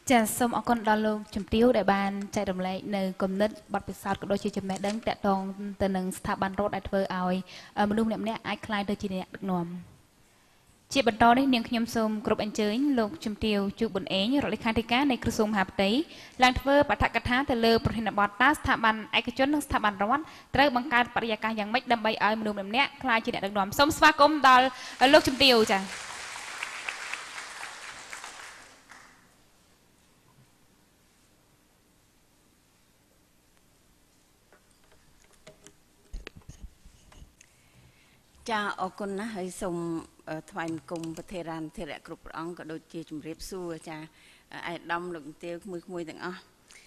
ចាសូមអរគុណដល់លោកជំទាវដែលបានចែករំលែកនៅគំនិតបទពិសោធន៍ក៏ដូចជាចំណេះដឹងតាក់ទងទៅនឹងស្ថាប័នរដ្ឋដែលធ្វើឲ្យមនុស្សម្នាក់ៗអាចក្លាយទៅជាអ្នកដឹកនាំជាបន្តនេះនាងខ្ញុំសូមគ្រប់អញ្ជើញលោកជំទាវជូប៊ុនអេងរដ្ឋលេខាធិការនៃក្រសួងមហាផ្ទៃឡើងធ្វើបឋកថាទៅលើប្រធានបទតើស្ថាប័នឯកជននិងស្ថាប័នរដ្ឋត្រូវបង្កើតបរិយាកាសយ៉ាងម៉េចដើម្បីឲ្យមនុស្សម្នាក់ៗក្លាយជាអ្នកដឹកនាំសូមស្វាគមន៍ដល់លោកជំទាវចាចាអរគុណណាស់ហើយសូមថ្វាយបង្គំប្រធារានធិរៈគ្រប់ព្រះអង្គក៏ដូចជាជំរាបសួរចាអាយដាមលោកជំទាវក្មួយទាំងអស់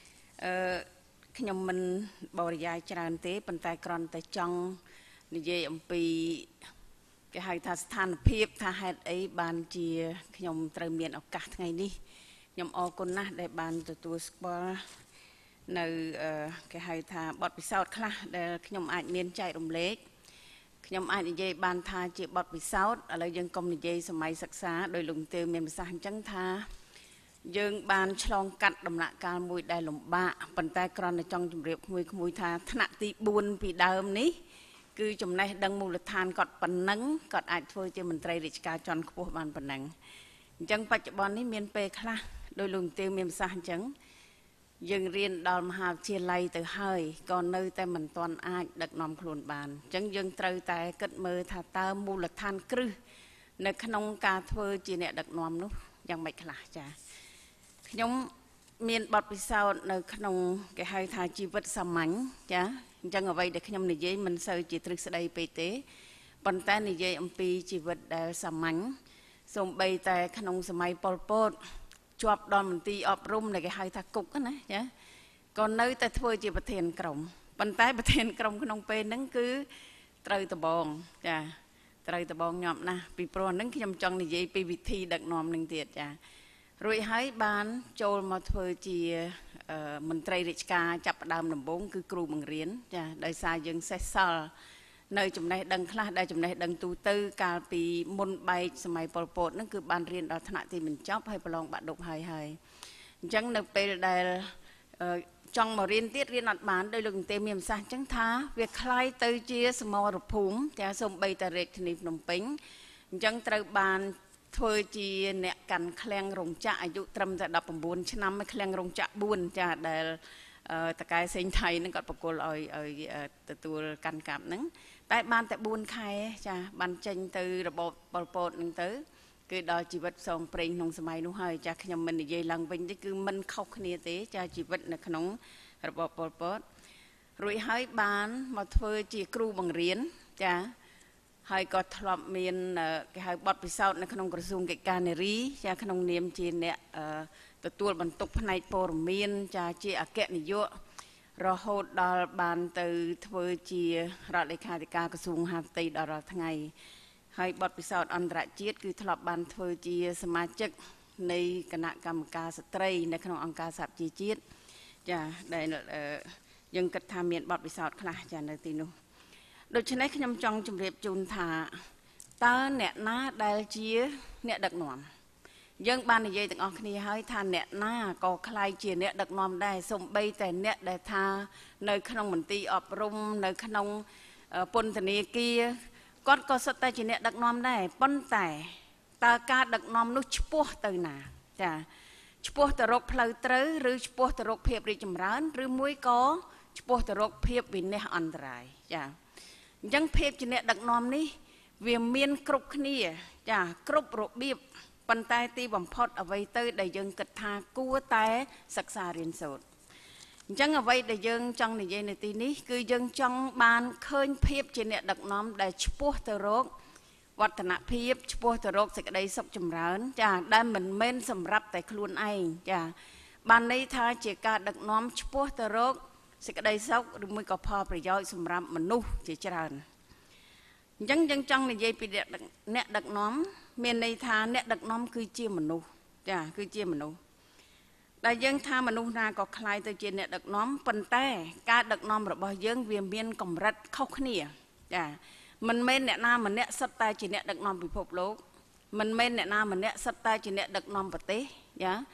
ខ្ញុំមិនបរិយាយច្រើនទេប៉ុន្តែគ្រាន់តែចង់និយាយអំពីគេហៅថាស្ថានភាពថាហេតុអីបានជាខ្ញុំត្រូវមានឱកាសថ្ងៃនេះខ្ញុំអរគុណណាស់ដែលបានទទួលស្គាល់នៅគេហៅថាបទពិសោធន៍ខ្លះដែលខ្ញុំអាចមានចែករំលែកខ្ញុំអាចនិយាយបានថាជាបទពិសោធន៍ឥឡូវយើងកុំនិយាយសម័យសិក្សាដោយលោកទេវមានប្រសាសន៍អញ្ចឹងថាយើងបានឆ្លងកាត់ដំណាក់កាលមួយដែលលំបាកប៉ុន្តែគ្រាន់តែចង់ជម្រាបក្មួយថាថ្នាក់ទី4ពីដើមនេះគឺចំណេះដឹងមូលដ្ឋានគាត់ប៉ុណ្ណឹងគាត់អាចធ្វើជាមន្ត្រីរាជការជាន់ខ្ពស់បានប៉ុណ្ណឹងអញ្ចឹងបច្ចុប្បន្ននេះមានពេលខ្លះដោយលោកទេវមានប្រសាសន៍អញ្ចឹងយើងរៀនដល់មហាវិទ្យាល័យទៅហើយក៏នៅតែមិនទាន់អាចដឹកនាំខ្លួនបានអញ្ចឹងយើងត្រូវតែគិតមើលថាតើមូលដ្ឋានគ្រឹះនៅក្នុងការធ្វើជាអ្នកដឹកនាំនោះយ៉ាងម៉េចខ្លះចាខ្ញុំមានបទពិសោធន៍នៅក្នុងគេហៅថាជីវិតសាមញ្ញចាអញ្ចឹងអ្វីដែលខ្ញុំនិយាយមិនសូវជាទ្រឹស្ដីពេកទេប៉ុន្តែនិយាយអំពីជីវិតដែលសាមញ្ញសូម្បីតែក្នុងសម័យប៉ុលពតជាប់ដល់មន្ទីរអប់រំដែលគេហៅថាគុកណាចាក៏នៅតែធ្វើជាប្រធានក្រុមប៉ុន្តែប្រធានក្រុមក្នុងពេលហ្នឹងគឺត្រូវដបងចាត្រូវដបងញាប់ណាស់ពីព្រោះហ្នឹងខ្ញុំចង់និយាយពីវិធីដឹកនាំនឹងទៀតចារួចហើយបានចូលមកធ្វើជាមន្ត្រីរាជការចាប់ផ្ដើមដំបូងគឺគ្រូបង្រៀនចាដោយសារយើងសេះសល់នៅចំណេះដឹងខ្លះដែលចំណេះដឹងទូទៅកាលពីមុនបែកសម័យប៉ុលពតហ្នឹងគឺបានរៀនដល់ថ្នាក់ទីបញ្ចប់ហើយប្រឡងបាក់ឌុបហើយអញ្ចឹងនៅពេលដែលចង់មករៀនទៀតរៀនអត់បានដោយលោកទេមានប្រសាសន៍អញ្ចឹងថាវាคล้ายទៅជាសមរភូមិចាសូម្បីតែរាជធានីភ្នំពេញអញ្ចឹងត្រូវបានធ្វើជាអ្នកកាន់ឃ្លាំងរោងចក្រអាយុត្រឹមតែ19ឆ្នាំឃ្លាំងរោងចក្រ4ចាដែលតកែសេងថៃហ្នឹងគាត់បកគលឲ្យទទួលកាន់កាប់ហ្នឹងតែបានតែ4ខែចាបានចេញទៅរបបប៉ុលពតហ្នឹងទៅគឺដល់ជីវិតផ្សងព្រេងក្នុងសម័យនោះហើយចាខ្ញុំមិននិយាយឡើងវិញទេគឺមិនខុសគ្នាទេចាជីវិតនៅក្នុងរបបប៉ុលពតរួចហើយបានមកធ្វើជាគ្រូបង្រៀនចាហើយក៏ធ្លាប់មានគេហៅបទពិសោធន៍នៅក្នុងក្រសួងកិច្ចការនារីចាក្នុងនាមជាអ្នកទទួលបន្ទុកផ្នែកព័ត៌មានចាជាអគ្គនាយករហូតដល់បានទៅធ្វើជារដ្ឋលេខាធិការក្រសួងមហាផ្ទៃដល់រាល់ថ្ងៃហើយបទពិសោធន៍អន្តរជាតិគឺធ្លាប់បានធ្វើជាសមាជិកនៃគណៈកម្មការស្ត្រីនៅក្នុងអង្គការសហប្រជាជាតិចាដែលយើងគិតថាមានបទពិសោធន៍ខ្លះចានៅទីនោះដូច្នេះខ្ញុំចង់ជម្រាបជូនថាតើអ្នកណាដែលជាអ្នកដឹកនាំយើងបាននិយាយទាំងអស់គ្នាហើយថាអ្នកណាក៏คล้ายជាអ្នកដឹកនាំដែរសូម្បីតែអ្នកដែលថានៅក្នុងមន្ទីរអប់រំនៅក្នុងពន្ធនាគារគាត់ក៏សុទ្ធតែជាអ្នកដឹកនាំដែរប៉ុន្តែតើការដឹកនាំនោះឆ្ពោះទៅណាចាឆ្ពោះទៅរកផ្លូវត្រូវឬឆ្ពោះទៅរកភាពរីកចម្រើនឬមួយក៏ឆ្ពោះទៅរកភាពវិនាសអន្តរាយចាអញ្ចឹងភាពជាអ្នកដឹកនាំនេះវាមានគ្រប់គ្នាចាគ្រប់របៀបប៉ុន្តែទីបំផុតអ្វីទៅដែលយើងគិតថាគួរតែសិក្សារៀនសូត្រអញ្ចឹងអ្វីដែលយើងចង់និយាយនៅទីនេះគឺយើងចង់បានឃើញភាពជាអ្នកដឹកនាំដែលឆ្ពោះទៅរកវឌ្ឍនភាពឆ្ពោះទៅរកសេចក្តីសុខចម្រើនចាដែលមិនមែនសម្រាប់តែខ្លួនឯងចាបានន័យថាជាការដឹកនាំឆ្ពោះទៅរកសេចក្តីសុខឬមួយក៏ផលប្រយោជន៍សម្រាប់មនុស្សជាច្រើនអញ្ចឹងយើងចង់និយាយពីអ្នកដឹកនាំមានន័យថាអ្នកដឹកនាំគឺជាមនុស្សចាគឺជាមនុស្សដែលយើងថាមនុស្សណាក៏คล้ายទៅជាអ្នកដឹកនាំប៉ុន្តែការដឹកនាំរបស់យើងវាមានកម្រិតខុសគ្នាចាមិនមែនអ្នកណាម្នាក់សុទ្ធតែជាអ្នកដឹកនាំពិភពលោកមិនមែនអ្នកណាម្នាក់សុទ្ធតែជាអ្នកដឹកនាំប្រទេសចា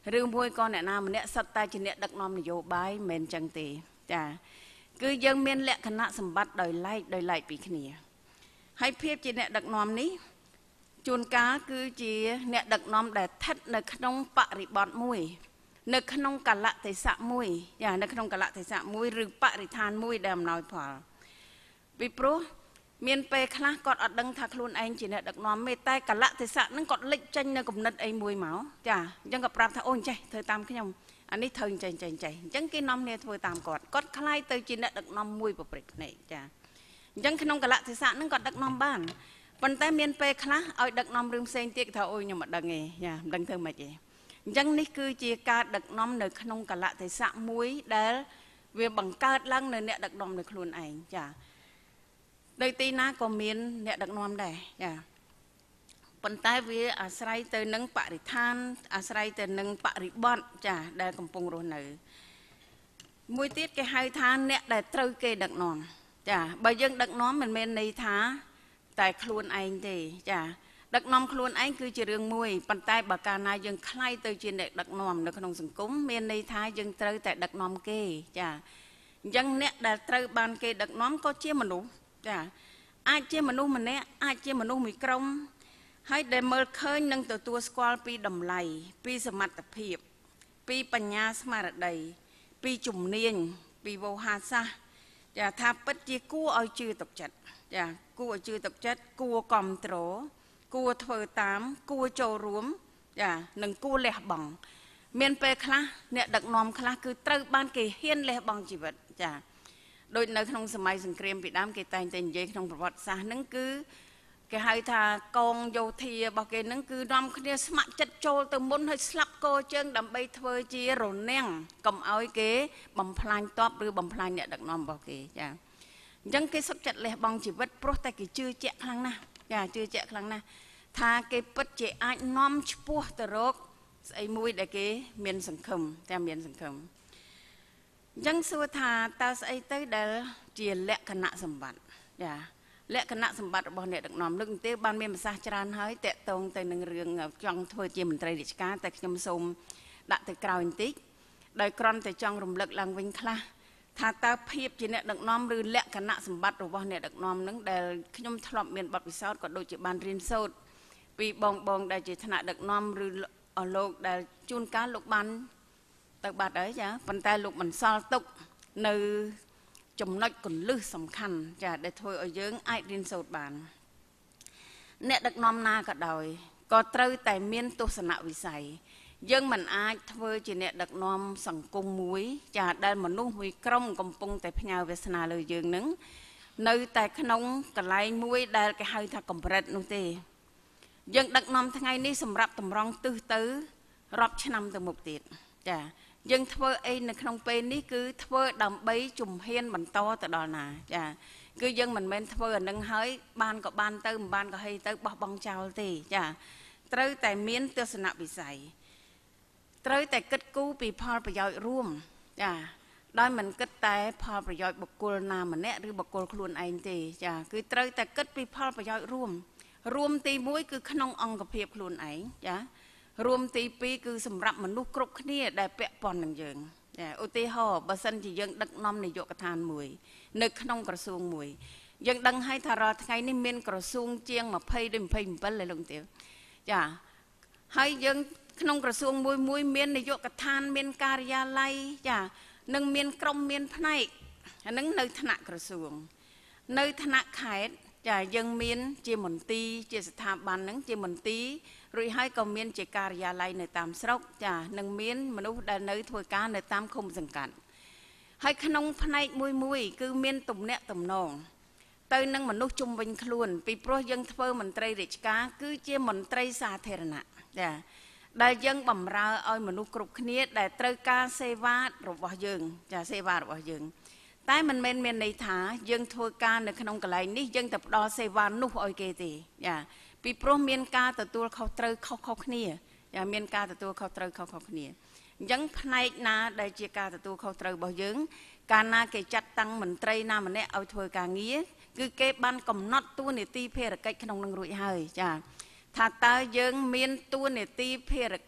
រឿងមួយក៏អ្នកណាម្នាក់សិតតែជាអ្នកដឹកនាំនយោបាយមិនចឹងទេចាគឺយើងមានលក្ខណៈសម្បត្តិដោយឡែកពីគ្នាហើយភាពជាអ្នកដឹកនាំនេះជួនកាលគឺជាអ្នកដឹកនាំដែលស្ថិតនៅក្នុងបរិបទមួយនៅក្នុងកលៈទេសៈមួយចានៅក្នុងកលៈទេសៈមួយឬបរិស្ថានមួយដែលអំណោយផលពីព្រោះមានពេលខ្លះគាត់អត់ដឹងថាខ្លួនឯងជាអ្នកដឹកនាំទេតែកលៈទេសៈហ្នឹងគាត់លេចចេញនៅគំនិតអីមួយមកចាអញ្ចឹងក៏ប្រាប់ថាអូអញ្ចេះធ្វើតាមខ្ញុំអានេះត្រូវចេះអញ្ចឹងគេនាំគ្នាធ្វើតាមគាត់ខ្លាយទៅជាអ្នកដឹកនាំមួយប្រព្រឹត្តភ្នែកចាអញ្ចឹងក្នុងកលៈទេសៈហ្នឹងគាត់ដឹកនាំបានប៉ុន្តែមានពេលខ្លះឲ្យដឹកនាំរឿងផ្សេងទៀតថាអូខ្ញុំមិនដឹងទេចាមិនដឹងធ្វើម៉េចទេអញ្ចឹងនេះគឺជាការដឹកនាំនៅក្នុងកលៈទេសៈមួយដែលវាបង្កើតឡើងនៅអ្នកដឹកនាំនៅខ្លួនឯងចាដោយទីណាក៏មានអ្នកដឹកនាំដែរចាប៉ុន្តែវាអាស្រ័យទៅនឹងបរិស្ថានអាស្រ័យទៅនឹងបរិបទចាដែលកំពុងរស់នៅមួយទៀតគេហៅថាអ្នកដែលត្រូវគេដឹកនាំចាបើយើងដឹកនាំមិនមែនន័យថាតែខ្លួនឯងទេចាដឹកនាំខ្លួនឯងគឺជារឿងមួយប៉ុន្តែបើកាលណាយើងខ្លាយទៅជាអ្នកដឹកនាំនៅក្នុងសង្គមមានន័យថាយើងត្រូវតែដឹកនាំគេចាអញ្ចឹងអ្នកដែលត្រូវបានគេដឹកនាំក៏ជាមនុស្សចាអាចជាមនុស្សម្នាក់អាចជាមនុស្សមួយក្រុមហើយដែលមើលឃើញនឹងទទួលស្គាល់ពីតម្លៃពីសមត្ថភាពពីបញ្ញាស្មារតីពីជំនាញពីវោហារសាស្ត្រចាថាពិតជាគួរឲ្យជឿទុកចិត្តចាគួរឲ្យជឿទុកចិត្តគួរគ្រប់គ្រងគួរធ្វើតាមគួរចូលរួមចានិងគួរលះបង់មានពេលខ្លះអ្នកដឹកនាំខ្លះគឺត្រូវបានគេហ៊ានលះបង់ជីវិតចាដូចនៅក្នុងសម័យសង្គ្រាមពីដើមគេតែងតែនិយាយក្នុងប្រវត្តិសាស្ត្រហ្នឹងគឺគេហៅថាកងយោធារបស់គេហ្នឹងគឺនាំគ្នាស្ម័គ្រចិត្តចូលទៅមុនហើយស្លាប់កជើងដើម្បីធ្វើជារនាំងកុំឲ្យគេបំផ្លាញទ័ពឬបំផ្លាញអ្នកដឹកនាំរបស់គេចាអញ្ចឹងគេសុខចិត្តលះបង់ជីវិតព្រោះតែគេជឿជាក់ខ្លាំងណាស់ចាជឿជាក់ខ្លាំងណាស់ថាគេពិតជាអាចនាំឆ្ពោះទៅរកស្អីមួយដែលគេមានសង្ឃឹមតែមានសង្ឃឹមអញ្ចឹងសួរថាតើស្អីទៅដែលជាលក្ខណៈសម្បត្តិចាលក្ខណៈសម្បត្តិរបស់អ្នកដឹកនាំលើកទេបានមានប្រសាសន៍ច្រើនហើយតកតងទៅនឹងរឿងចង់ធ្វើជាមន្ត្រីរាជការតែខ្ញុំសូមដាក់ទៅក្រោយបន្តិចដោយគ្រាន់តែចង់រំលឹកឡើងវិញខ្លះថាតើភាពជាអ្នកដឹកនាំឬលក្ខណៈសម្បត្តិរបស់អ្នកដឹកនាំនឹងដែលខ្ញុំធ្លាប់មានបទពិសោធន៍ក៏ដូចជាបានរៀនសូត្រពីបងដែលជាថ្នាក់ដឹកនាំឬលោកដែលជួនកាលលោកបានទៅបាត់ហើយចាប៉ុន្តែលោកមិនសល់ទុកនៅចំណុចគន្លឹះសំខាន់ចាដែលធ្វើឲ្យយើងអាចរៀនសូត្របានអ្នកដឹកនាំណាក៏ដោយក៏ត្រូវតែមានទស្សនវិស័យយើងមិនអាចធ្វើជាអ្នកដឹកនាំសង្គមមួយចាដែលមនុស្សមួយក្រុមកំពុងតែផ្ញើវាសនាលើយើងនឹងនៅតែក្នុងកន្លែងមួយដែលគេហៅថាកម្រិតនោះទេយើងដឹកនាំថ្ងៃនេះសម្រាប់តម្រង់ទិសទៅរាប់ឆ្នាំទៅមុខទៀតចាយើងធ្វើអីនៅក្នុងពេលនេះគឺធ្វើដើម្បីជំហានបន្តទៅដល់ណាចាគឺយើងមិនមែនធ្វើអានឹងហើយបានក៏បានទៅមិនបានក៏ហីទៅបោះបង់ចោលទេចាត្រូវតែមានទស្សនវិស័យត្រូវតែគិតគូរពីផលប្រយោជន៍រួមចាដោយមិនគិតតែផលប្រយោជន៍បុគ្គលណាម្នាក់ឬបុគ្គលខ្លួនឯងទេចាគឺត្រូវតែគិតពីផលប្រយោជន៍រួមទី1គឺក្នុងអង្គភាពខ្លួនឯងចារួមទី2គឺសម្រាប់មនុស្សគ្រប់គ្នាដែលពាក់ព័ន្ធនឹងយើងចាឧទាហរណ៍បើសិនជាយើងដឹកនាំនាយកដ្ឋានមួយនៅក្នុងក្រសួងមួយយើងដឹងហើយថារាល់ថ្ងៃនេះមានក្រសួងជាង20ដល់27เลยលោកទាវចាហើយយើងក្នុងក្រសួងមួយមាននាយកដ្ឋានមានការិយាល័យចានិងមានក្រុមមានផ្នែកអានឹងនៅថ្នាក់ក្រសួងនៅថ្នាក់ខេត្តចាយើងមានជាមន្ទីរជាស្ថាប័នហ្នឹងជាមន្ទីររួចហើយក៏មានជាការិយាល័យនៅតាមស្រុកចានិងមានមនុស្សដែលនៅធ្វើការនៅតាមឃុំសង្កាត់ហើយក្នុងផ្នែកមួយគឺមានទំនាក់ទំនងទៅនឹងមនុស្សជុំវិញខ្លួនពីព្រោះយើងធ្វើមន្ត្រីរាជការគឺជាមន្ត្រីសាធារណៈចាដែលយើងបម្រើឲ្យមនុស្សគ្រប់គ្នាដែលត្រូវការសេវារបស់យើងចាសេវារបស់យើងតែមិនមែនមានន័យថាយើងធ្វើការនៅក្នុងកន្លែងនេះយើងតែផ្ដល់សេវានោះឲ្យគេទេចាពីព្រោះមានការទទួលខុសត្រូវខុសគ្នាចាមានការទទួលខុសត្រូវខុសគ្នាអញ្ចឹងផ្នែកណាដែលជាការទទួលខុសត្រូវរបស់យើងកាលណាគេចាត់តាំងមន្ត្រីណាម្នាក់ឲ្យធ្វើការងារគឺគេបានកំណត់តួនាទីភារកិច្ចក្នុងនឹងរួចហើយចាថាតើយើងមានតួនាទីភារកិច្ច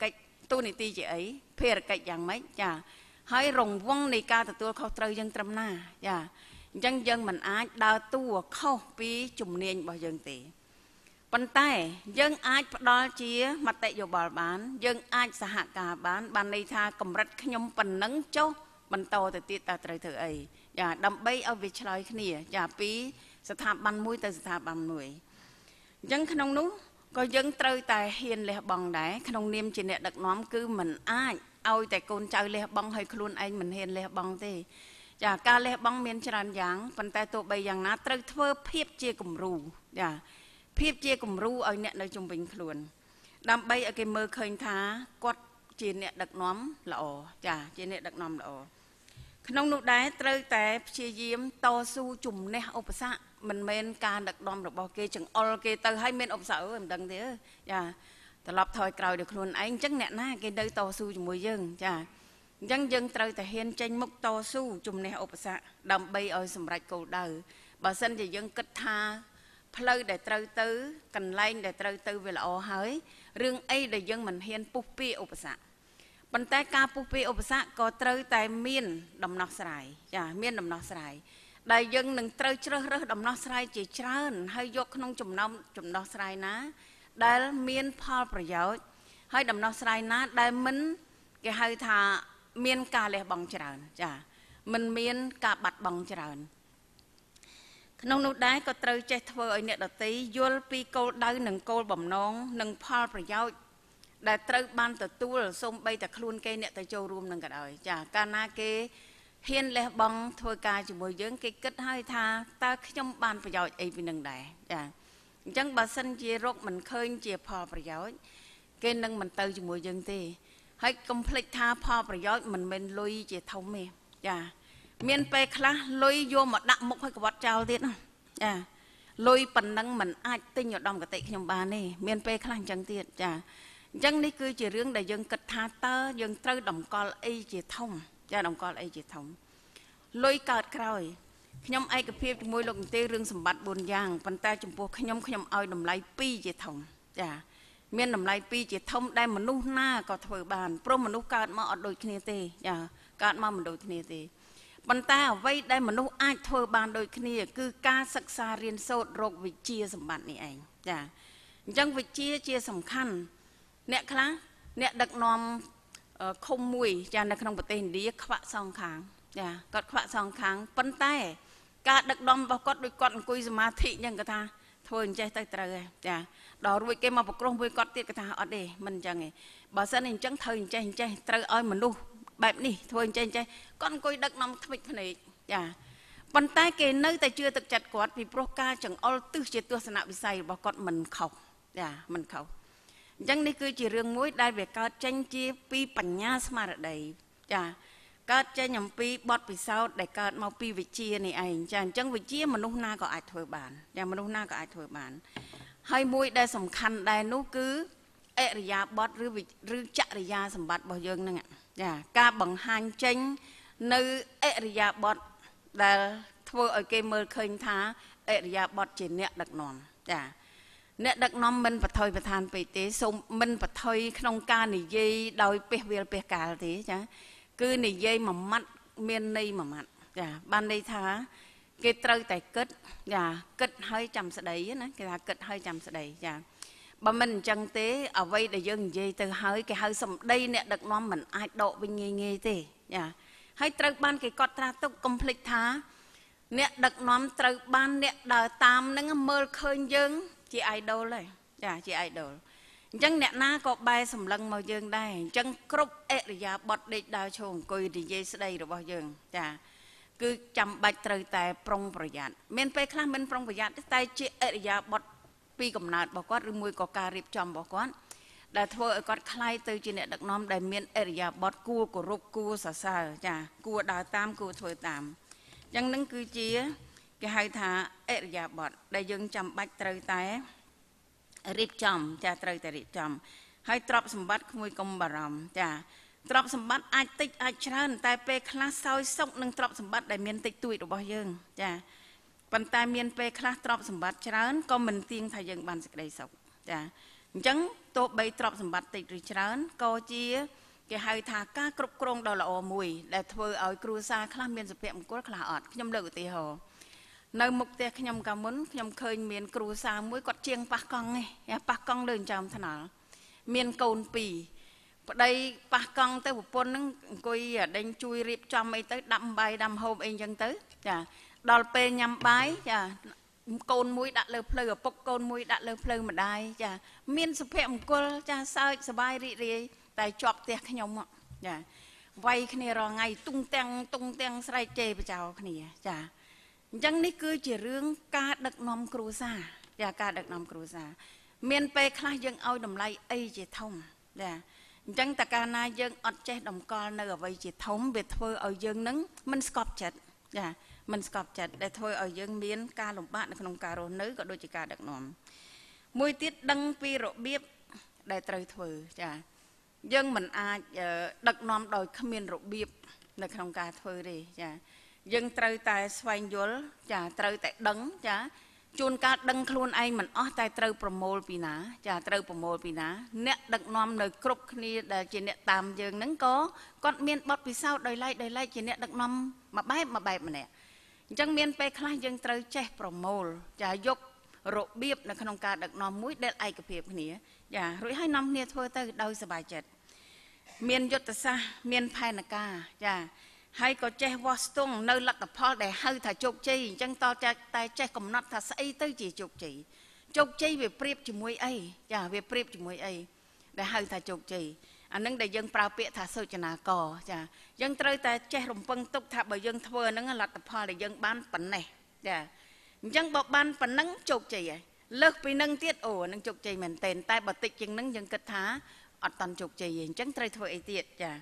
ទូនីតិជាអីភារកិច្ចយ៉ាងម៉េចចាហើយរង្វង់នៃការទទួលខុសត្រូវយើងត្រឹមណាចាអញ្ចឹងយើងមិនអាចដើរតួខុសពីជំនាញរបស់យើងទេប៉ុន្តែយើងអាចផ្ដល់ជាមតិយោបល់បានយើងអាចសហការបានន័យថាកម្រិតខ្ញុំប៉ុណ្ណឹងចុះបន្តទៅទៀតតើត្រូវធ្វើអីចាដើម្បីឲ្យវាឆ្លើយគ្នាចាពីស្ថាប័នមួយទៅស្ថាប័នមួយអញ្ចឹងក្នុងនោះក៏យើងត្រូវតែហ៊ានលះបង់ដែរក្នុងនាមជាអ្នកដឹកនាំគឺមិនអាចឲ្យតែកូនចៅលះបង់ឲ្យខ្លួនឯងមិនហ៊ានលះបង់ទេចាការលះបង់មានច្រើនយ៉ាងប៉ុន្តែទោះបីយ៉ាងណាត្រូវធ្វើភាពជាគំរូចាភាពជាគំរូឲ្យអ្នកនៅជុំវិញខ្លួនដើម្បីឲ្យគេមើលឃើញថាគាត់ជាអ្នកដឹកនាំល្អចាជាអ្នកដឹកនាំល្អក្នុងនោះដែរត្រូវតែព្យាយាមតស៊ូជំនះឧបសគ្គមិនមែនការដឹកនាំរបស់គេចង្អុលគេទៅឲ្យមានឧបសគ្គមិនដឹងទេចាត្រឡប់ថយក្រោយដល់ខ្លួនឯងអញ្ចឹងអ្នកណាគេនៅតស៊ូជាមួយយើងចាអញ្ចឹងយើងត្រូវតែហ៊ានចេញមុខតស៊ូជំនះឧបសគ្គដើម្បីឲ្យសម្រេចគោលដៅបើសិនជាយើងគិតថាផ្លូវដែលត្រូវទៅកន្លែងដែលត្រូវទៅវាល្អហើយរឿងអីដែលយើងមិនហ៊ានពុះពៀឧបសគ្គប៉ុន្តែការពុះពៀឧបសគ្គក៏ត្រូវតែមានដំណោះស្រាយចាមានដំណោះស្រាយដែលយើងនឹងត្រូវជ្រើសរើសដំណោះស្រាយជាច្រើនហើយយកក្នុងចំណោមដំណោះស្រាយណាដែលមានផលប្រយោជន៍ហើយដំណោះស្រាយណាដែលមិនគេហៅថាមានការលះបង់ច្រើនចាមិនមានការបាត់បង់ច្រើនក្នុងនោះដែរក៏ត្រូវចេះធ្វើឲ្យអ្នកដទៃយល់ពីគោលដៅនិងគោលបំណងនិងផលប្រយោជន៍ដែលត្រូវបានទទួលសូម្បីតែខ្លួនគេអ្នកទៅចូលរួមនឹងក៏ដោយចាកាលណាគេហ៊ានលះបង់ធ្វើការជាមួយយើងគេគិតហើយថាតើខ្ញុំបានប្រយោជន៍អីពីនឹងដែរចាអញ្ចឹងបើសិនជារកមិនឃើញជាផលប្រយោជន៍គេនឹងមិនទៅជាមួយយើងទេហើយកុំភ្លេចថាផលប្រយោជន៍មិនមែនលុយជាធំទេចាមានពេលខ្លះលុយយកមកដាក់មុខឲ្យក្បត់ចោលទៀតណាចាលុយប៉ុណ្ណឹងមិនអាចទិញឧត្តមគតិខ្ញុំបានទេមានពេលខ្លះអញ្ចឹងទៀតចាអញ្ចឹងនេះគឺជារឿងដែលយើងគិតថាតើយើងត្រូវតម្កល់អីជាធំចាតម្កល់អីជាធំលុយកើតក្រោយខ្ញុំឯកភាពជាមួយលោកនាយរឿងសម្បត្តិ4យ៉ាងប៉ុន្តែចំពោះខ្ញុំឲ្យតម្លៃ2ជាធំចាមានតម្លៃ2ជាធំដែលមនុស្សណាក៏ធ្វើបានព្រោះមនុស្សកើតមកអត់ដូចគ្នាទេចាកើតមកមិនដូចគ្នាទេប៉ុន្តែអ្វីដែលមនុស្សអាចធ្វើបានដូចគ្នាគឺការសិក្សារៀនសូត្ររកវិជ្ជាសម្បត្តិនេះឯងចាអញ្ចឹងវិជ្ជាជាសំខាន់អ្នកខ្លះអ្នកដឹកនាំឃុំមួយចានៅក្នុងប្រទេសឥណ្ឌាខ្វាក់សងខាងចាគាត់ខ្វាក់សងខាងប៉ុន្តែការដឹកនាំរបស់គាត់ដូចគាត់អង្គុយសមាធិអញ្ចឹងគាត់ថាធ្វើអញ្ចេះទៅត្រូវហើយចាដល់រួចគេមកប្រគ្រោះមួយគាត់ទៀតគាត់ថាអត់ទេមិនអញ្ចឹងទេបើសិនអញ្ចឹងត្រូវអញ្ចេះត្រូវឲ្យមនុស្សបែបនេះធ្វើអញ្ចេះគាត់អង្គុយដឹកនាំថ្មិចភ្នែកចាប៉ុន្តែគេនៅតែជឿទឹកចិត្តគាត់ពីព្រោះការចង្អុលទិសជាទស្សនវិស័យរបស់គាត់មិនខុសចាមិនខុសអញ្ចឹងនេះគឺជារឿងមួយដែលវាកើតចេញជាពីបញ្ញាស្មារតីចាកើតចេញអំពីបទពិសោធន៍ដែលកើតមកពីវិជ្ជានេះឯងចាអញ្ចឹងវិជ្ជាមនុស្សណាក៏អាចធ្វើបានចាមនុស្សណាក៏អាចធ្វើបានហើយមួយដែលសំខាន់ដែរនោះគឺអរិយាបថឬចរិយាសម្បត្តិរបស់យើងហ្នឹងចាការបង្ហាញចេញនៅអរិយាបថដែលធ្វើឲ្យគេមើលឃើញថាអរិយាបថជាអ្នកដឹកនាំចាអ្នកដឹកនាំមិនបថុយប្រឋានពេកទេសូមមិនបថុយក្នុងការនិយាយដោយពះវាលពះកាលទេចាគឺនិយាយមួយម៉ាត់មានន័យមួយម៉ាត់ចាបានន័យថាគេត្រូវតែគិតចាគិតហើយចាំស្ដីណាគេថាគិតហើយចាំស្ដីចាបើមិនអញ្ចឹងទេអ្វីដែលយើងនិយាយទៅហើយគេហៅសម្ដីអ្នកដឹកនាំមិនអាចដកវិញងាយទេចាហើយត្រូវបានគេកត់ត្រាទុកកុំភ្លេចថាអ្នកដឹកនាំត្រូវបានអ្នកដើរតាមនឹងមើលឃើញយើងជា idol ហើយចាជា idol អញ្ចឹងអ្នកណាក៏បែរសម្លឹងមកយើងដែរអញ្ចឹងគ្រប់អរិយាបថដេកដើរឈរអង្គុយនិយាយស្ដីរបស់យើងចាគឺចាំបាច់ត្រូវតែប្រុងប្រយ័ត្នមានពេលខ្លះមិនប្រុងប្រយ័ត្នតែជាអរិយាបថពីកំណើតរបស់គាត់ឬមួយក៏ការរៀបចំរបស់គាត់ដែលធ្វើឲ្យគាត់คล้ายទៅជាអ្នកដឹកនាំដែលមានអរិយាបថគួរគោរពគួរសរសើរចាគួរដើរតាមគួរធ្វើតាមអញ្ចឹងនឹងគឺជាគេហៅថាអរិយាបថដែលយើងចាំបាច់ត្រូវតែរៀបចំចាត្រូវតែរៀបចំហើយទ្រព្យសម្បត្តិក្មួយកុំបារម្ភចាទ្រព្យសម្បត្តិអាចតិចអាចច្រើនតែពេលខ្លះសោយសុខនឹងទ្រព្យសម្បត្តិដែលមានតិចតួចរបស់យើងចាប៉ុន្តែមានពេលខ្លះទ្រព្យសម្បត្តិច្រើនក៏មិនទៀងថាយើងបានសេចក្តីសុខចា chẳng tô bay trọp sầm bát tịch rồi chán co chia cái hai thà cá cướp krong đào lọ mùi để thưa ở cru sa khá miền sập bẹm cốt khá ọt nhâm lợi tì hồ nơi mục tiêu nhâm cả muốn nhâm khơi miền cru sa mũi quạt chiêng pa cong này pa cong đơn chồng thế nào miền cồn pì đây pa cong tới một pôn nó coi đánh chui riệp trong ấy tới đâm bay đâm hôm ấy chân tới chà đào pe nhâm bái chà cồn mũi đặt lơ phơi ở bốc cồn mũi đặt lơ phơi mà đai chà miền sập bẹm cốt chà sao sờ bay rì tại chọp tiệc nhom ạ, vay cái này rồi ngày tung teng say chê bây giờ cái này, chả, chẳng ní cứ chỉ riêng ca đặc nom cru sa, dạ ca đặc nom cru sa, miền tây khai dân ao đầm lầy ấy chỉ thông, dạ, chẳng ta ca na dân ọt che đầm con nơi ở vay chỉ thông biệt thôi ở dân nứng mình scop chặt, dạ, mình scop chặt để thôi ở dân miền ca lồng bạn không ca rồi nữ có đôi chỉ ca đặc nom, mùi tiết đăng pi rộ biếp để trời thôi, dạ. Dân mình đặc nom đòi khăm miền rượu biếp nơi trong ca thôi đi chả dân trời tại xoay dối chả trời tại đấng chả chôn ca đấng luôn ai mình ó tại trời promol pina chả trời promol pina nè đặc nom nơi cướp kia để chỉ nè tam dân nắng có con miền bọt vì sao đời lại chỉ nè đặc nom mà bài mà nè dân miền pe khai dân trời che promol chả dục rượu biếp nơi trong ca đặc nom mũi để ai cái việc này dạ rồi 2 năm nia thôi tới đâuสบายចិត្តmiềnยศsa miền phai nà ca dạ hay có che Boston nơi lật tập phò để hơi thả chụp chi chẳng to tay che cầm nát thả say tới chỉ chụp chi về prep chỉ muối ấy dạ về prep chỉ muối ấy để hơi thả chụp chi anh nâng để dân prao bịa thả sôi cho nà cò dạ dân trời ta che rồng phân túc thả bởi dân thưa nâng lật tập phò để dân bán phần này dạ dân bọc bán phần nâng chụp chi ấy lợt bị nâng tiết ổ nâng chụp chi mình tên tay bật tịch chừng nâng dân cất thá ở toàn chụp chi chẳng trời thôi ấy tiết dạ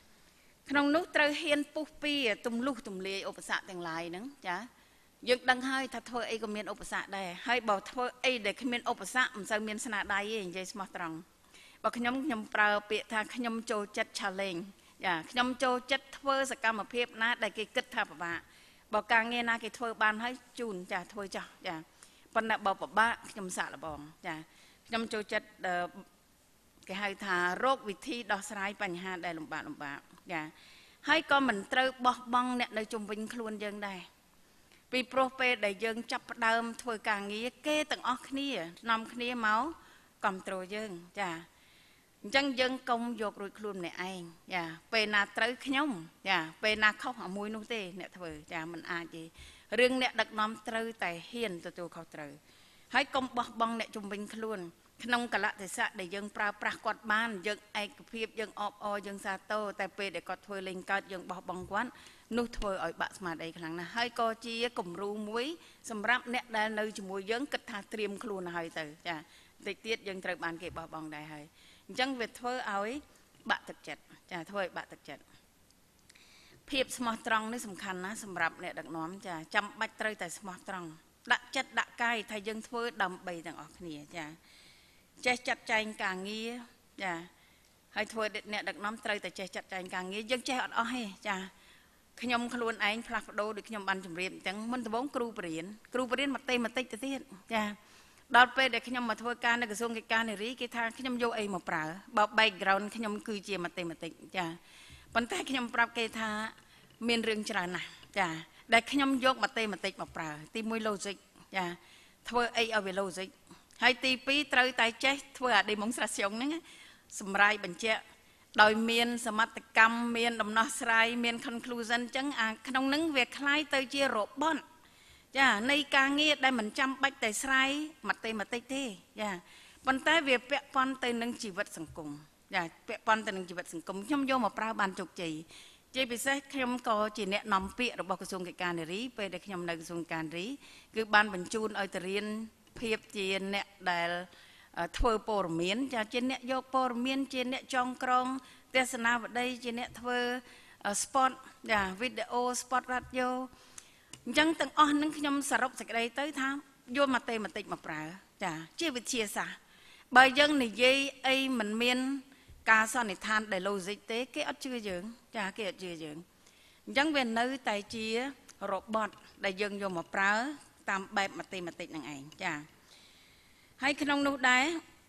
trong nước trời hiên phu pi tung lu tung lê ốp sạទាំងឡាយហ្នឹងចាយើងដឹងហើយថាធ្វើអីក៏មានឧបសគ្គដែរហើយបើធ្វើអីដែលគ្មានឧបសគ្គមិនសូវមានស្នាដៃទេនិយាយស្មោះត្រង់បើខ្ញុំប្រើពាក្យថាខ្ញុំចូលចិត្ត challenge ចាខ្ញុំចូលចិត្តធ្វើសកម្មភាពណាដែលគេគិតថាពិបាកបើការងារណាគេធ្វើបានហើយជូនចាធ្វើចោះចាប៉ុន្តែបើពិបាកខ្ញុំសាកល្បងចាខ្ញុំចូលចិត្តគេហៅថារោគវិធីដោះស្រាយបញ្ហាដែលលំបាកចាហើយក៏មិនត្រូវបោះបង់អ្នកនៅជុំវិញខ្លួនយើងដែរពីព្រោះពេលដែលយើងចាប់ផ្ដើមធ្វើការងារគេទាំងអស់គ្នានាំគ្នាមកគ្រប់គ្រងយើងចាអញ្ចឹងយើងកុំយករួចខ្លួនម្នាក់ឯងចាពេលណាត្រូវខ្ញុំចាពេលណាខុសអាមួយនោះទេអ្នកធ្វើចាមិនអាចទេរឿងអ្នកដឹកនាំត្រូវតែហ៊ានទទួលខុសត្រូវហើយកុំបោះបង់អ្នកជុំវិញខ្លួនក្នុងកលៈទេសៈដែលយើងប្រើប្រាស់គាត់បានយើងឯកភាពយើងអបអរយើងសាទរតែពេលដែលគាត់ធ្វើលេងកើតយើងបោះបង់គាត់នោះធ្វើឲ្យបាក់ស្មារតីខ្លាំងណាស់ហើយក៏ជាគំរូមួយសម្រាប់អ្នកដែលនៅជាមួយយើងគិតថាត្រៀមខ្លួនហើយទៅចាតិចទៀតយើងត្រូវបានគេបោះបង់ដែរហើយអញ្ចឹងវាធ្វើឲ្យបាក់ទឹកចិត្តចាធ្វើឲ្យបាក់ទឹកចិត្តភាពស្មោះត្រង់នេះសំខាន់ណាស់សម្រាប់អ្នកដឹកនាំចាចាំបាច់ត្រូវតែស្មោះត្រង់ដាក់ចិត្តដាក់កាយថាយើងធ្វើដើម្បីទាំងអស់គ្នាចាចេះចាត់ចែងការងារចាហើយធ្វើអ្នកដឹកនាំត្រូវតែចេះចាត់ចែងការងារយើងចេះអត់អស់ទេចាខ្ញុំខ្លួនឯងផ្លាស់ប្ដូរដូចខ្ញុំបានជម្រាបអញ្ចឹងមុនដំបូងគ្រូបរិញ្ញាមកតិចទៅទៀតចាដល់ពេលដែលខ្ញុំមកធ្វើការនៅក្រសួងកិច្ចការនារីគេថាខ្ញុំយកអីមកប្រើបើ background ខ្ញុំគឺជាមកតិចចាប៉ុន្តែខ្ញុំប្រាប់គេថាមានរឿងច្រើនណាស់ចាដែលខ្ញុំយកមកតិចមកប្រើទី1 logic ចាធ្វើអីឲ្យវា logicហើយទី2ត្រូវតែចេះធ្វើអា demonstration ហ្នឹងសម្រាប់បញ្ជាក់ដោយមានសមត្ថកម្មមានដំណោះស្រាយមាន conclusion អញ្ចឹងអាក្នុងហ្នឹងវាคล้ายទៅជាrobotចានៃការងារដែលមិនចាំបាច់តែស្រាយមកតិចទេចាប៉ុន្តែវាពាក់ព័ន្ធទៅនឹងជីវិតសង្គមចាពាក់ព័ន្ធទៅនឹងជីវិតសង្គមខ្ញុំយកមកប្រើបានជោគជ័យជាពិសេសខ្ញុំក៏ជាអ្នកនាំពាក្យរបស់ក្រសួងកិច្ចការនារីពេលដែលខ្ញុំនៅក្រសួងការនារីគឺបានបញ្ជូនឲ្យទៅរៀនភាពជាអ្នកដែលធ្វើព័ត៌មានចាជាអ្នកយកព័ត៌មានជាអ្នកចងក្រងទស្សនាវដ្តីជាអ្នកធ្វើ spot ចាវីដេអូ spot radio អញ្ចឹងទាំងអស់ហ្នឹងខ្ញុំសរុបសេចក្តីទៅថាយកមកតិចមកប្រើចាជាវិទ្យាសាស្ត្របើយើងនិយាយអីមិនមានការសន្និដ្ឋានដែល logic ទេគេអត់ជឿយើងចាគេអត់ជឿយើងអញ្ចឹងវានៅតែជា robot ដែលយើងយកមកប្រើតាមបែបមកតិចហ្នឹងឯងចាហើយក្នុងនោះដែរ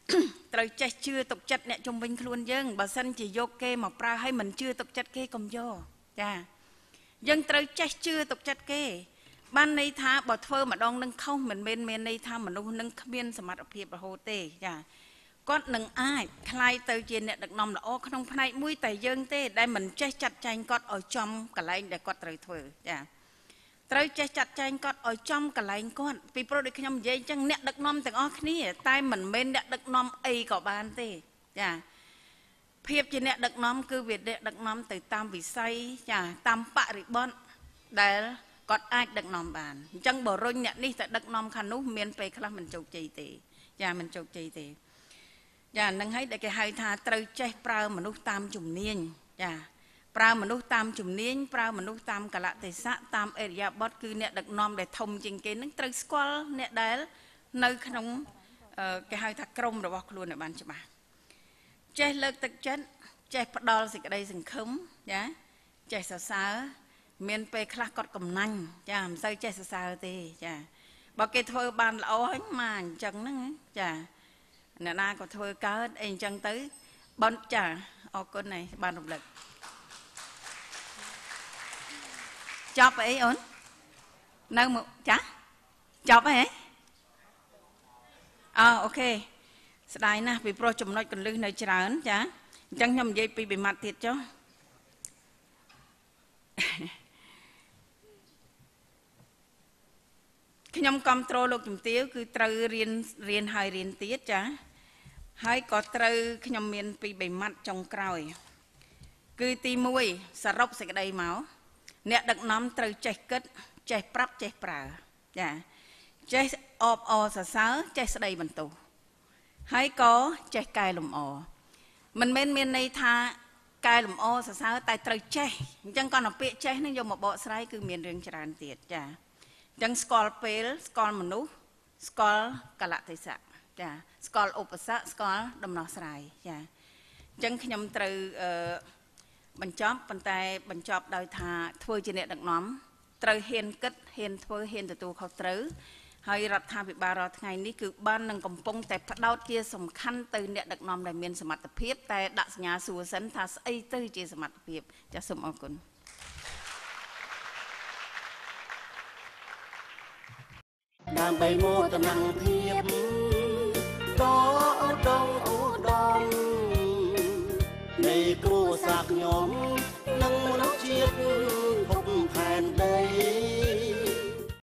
ត្រូវចេះជឿទុកចិត្តអ្នកជំនាញខ្លួនយើងបើសិនជាយកគេមកប្រើឲ្យមិនជឿទុកចិត្តគេកុំយកចាយើងត្រូវចេះជឿទុកចិត្តគេបានន័យថាបើធ្វើម្ដងនឹងខុសមិនមែនមានន័យថាមនុស្សនឹងគ្មានសមត្ថភាពរហូតទេចាគាត់នឹងអាចคล้ายទៅជាអ្នកដឹកនាំល្អក្នុងផ្នែកមួយតែយើងទេដែលមិនចេះចាត់ចែងគាត់ឲ្យចំកន្លែងដែលគាត់ត្រូវធ្វើចាត្រូវចេះចាត់ចែងគាត់ឲ្យចំកន្លែងគាត់ពីព្រោះដូចខ្ញុំនិយាយអញ្ចឹងអ្នកដឹកនាំទាំងអស់គ្នាតែមិនមែនអ្នកដឹកនាំអីក៏បានទេចាភាពជាអ្នកដឹកនាំគឺវាអ្នកដឹកនាំទៅតាមវិស័យចាតាមបរិបទដែលគាត់អាចដឹកនាំបានអញ្ចឹងបើរុញអ្នកនេះទៅដឹកនាំខាងនោះមានពេលខ្លះមិនជោគជ័យទេចាមិនជោគជ័យទេចានឹងហើយដែលគេហៅថាត្រូវចេះប្រើមនុស្សតាមជំនាញចាប្រើមនុស្សតាមជំនាញប្រើមនុស្សតាមកលៈទេសៈតាមអេរិយាបថគឺអ្នកដឹកនាំដែលធំជាងគេនឹងត្រូវស្គាល់អ្នកដែលនៅក្នុងគេហៅថាក្រុមរបស់ខ្លួនឲ្យបានច្បាស់ចេះលើកទឹកចិត្តចេះផ្ដល់សេចក្តីសង្ឃឹមចាចេះសរសើរមានពេលខ្លះគាត់កំណាញ់ចាមិនសូវចេះសរសើរទេចាបើគេធ្វើបានល្អហើយមកអញ្ចឹងហ្នឹងចាអ្នកណាក៏ធ្វើកើតអីអញ្ចឹងទៅបន់ចាអរគុណហើយបានរំលឹកចប់អីអូននៅចាចប់ហើយអូខេស្ដាយណាស់ពីព្រោះចំណុចកលឹះនៅច្រើនចាអញ្ចឹងខ្ញុំនិយាយពីបិមាត់ទៀតចុះខ្ញុំគ្រប់គ្រងលោកជំទាវគឺត្រូវរៀនហើយរៀនទៀតចាហើយក៏ត្រូវខ្ញុំមានពីបិមាត់ចុងក្រោយគឺទី1សរុបសេចក្តីមកអ្នកដឹកនាំត្រូវចេះគិតចេះប្រាប់ចេះប្រើចាចេះអបអរសរសើរចេះស្ដីបន្ទោសហើយក៏ចេះកែលម្អមិនមែនមានន័យថាកែលម្អសរសើរតែត្រូវចេះអញ្ចឹងគាត់ទៅពាក្យចេះនឹងយកមកបកស្រាយគឺមានរឿងច្រើនទៀតចាអញ្ចឹងស្គាល់ពេលស្គាល់មនុស្សស្គាល់កលៈទេសៈចាស្គាល់ឧបសគ្គស្គាល់ដំណោះស្រាយចាអញ្ចឹងខ្ញុំត្រូវបញ្ចប់ប៉ុន្តែបញ្ចប់ដោយថាធ្វើជាអ្នកដឹកនាំត្រូវហ៊ានគិតហ៊ានធ្វើហ៊ានទទួលខុសត្រូវហើយរដ្ឋាភិបាលរាល់ថ្ងៃនេះគឺបាននឹងកំពុងតែផ្ដោតជាសំខាន់ទៅអ្នកដឹកនាំដែលមានសមត្ថភាពតែដាក់សញ្ញាសួរសិនថាស្អីទៅជាសមត្ថភាពចាសសូមអរគុណដើម្បីមោទនភាពក៏ឧត្តម